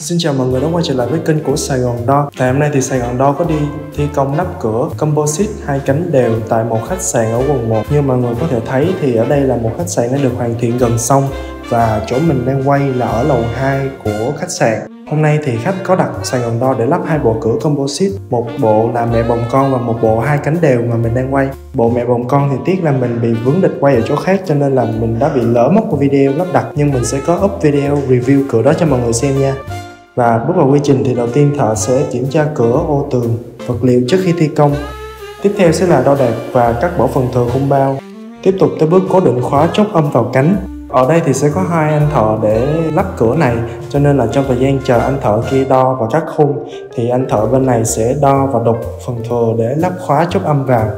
Xin chào mọi người đã quay trở lại với kênh của Sài Gòn Door. Tại hôm nay thì Sài Gòn Door có đi thi công nắp cửa composite 2 cánh đều tại một khách sạn ở quận 1. Như mọi người có thể thấy thì ở đây là một khách sạn đã được hoàn thiện gần xong và chỗ mình đang quay là ở lầu 2 của khách sạn. Hôm nay thì khách có đặt Sài Gòn Door để lắp 2 bộ cửa composite, một bộ là mẹ bồng con và một bộ 2 cánh đều mà mình đang quay. Bộ mẹ bồng con thì tiếc là mình bị vướng lịch quay ở chỗ khác cho nên là mình đã bị lỡ mất một video lắp đặt, nhưng mình sẽ có up video review cửa đó cho mọi người xem nha. Và bước vào quy trình thì đầu tiên thợ sẽ kiểm tra cửa, ô tường, vật liệu trước khi thi công. Tiếp theo sẽ là đo đạc và cắt bỏ phần thừa khung bao. Tiếp tục tới bước cố định khóa chốt âm vào cánh. Ở đây thì sẽ có 2 anh thợ để lắp cửa này, cho nên là trong thời gian chờ anh thợ kia đo và cắt khung thì anh thợ bên này sẽ đo và đục phần thừa để lắp khóa chốt âm vào.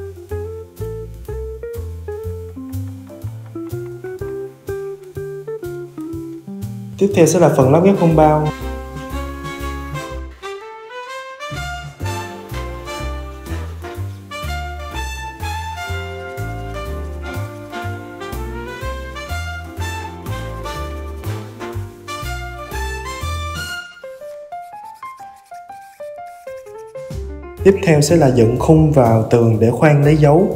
Tiếp theo sẽ là phần lắp ghép khung bao. Tiếp theo sẽ là dựng khung vào tường để khoan lấy dấu.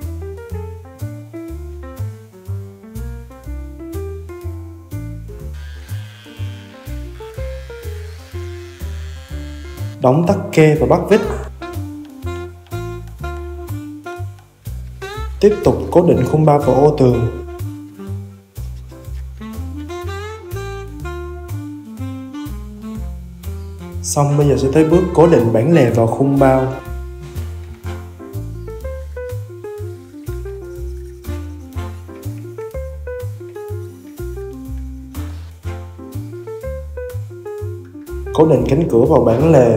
Đóng tắc kê và bắt vít. Tiếp tục cố định khung bao vào ô tường. Xong bây giờ sẽ tới bước cố định bản lề vào khung bao. Cố định cánh cửa vào bản lề.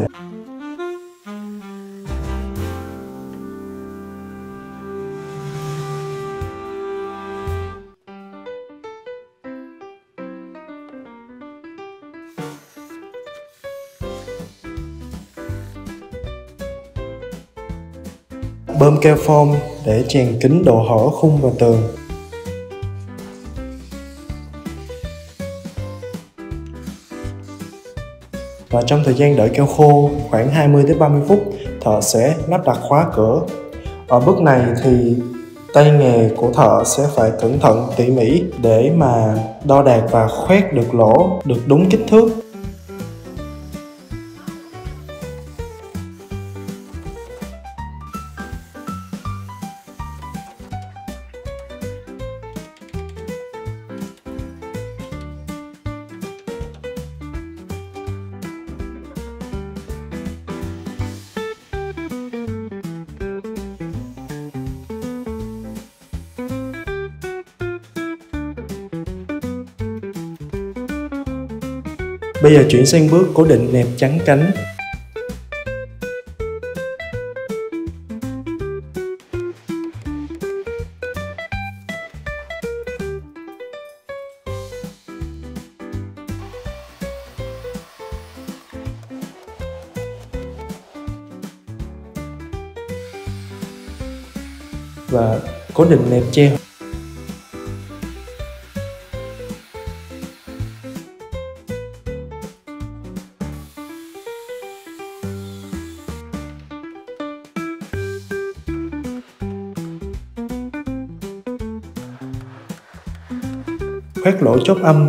Bơm keo foam để chèn kín độ hở khung và tường. Và trong thời gian đợi keo khô khoảng 20 đến 30 phút, thợ sẽ lắp đặt khóa cửa. Ở bước này thì tay nghề của thợ sẽ phải cẩn thận tỉ mỉ để mà đo đạc và khoét được lỗ được đúng kích thước. Bây giờ chuyển sang bước cố định nẹp chắn cánh. Và cố định nẹp treo. Khoét lỗ chốt âm.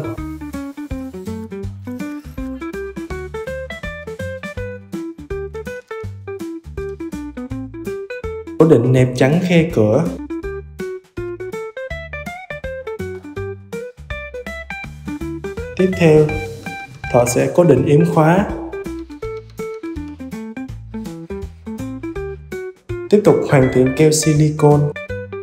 Cố định nẹp chắn khe cửa. Tiếp theo, thợ sẽ cố định yếm khóa. Tiếp tục hoàn thiện keo silicone.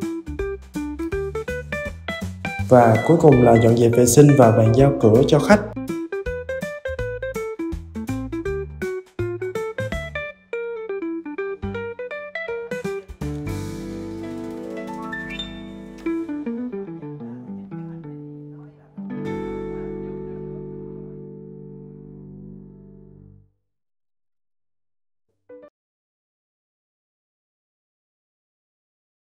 Và cuối cùng là dọn dẹp vệ sinh và bàn giao cửa cho khách.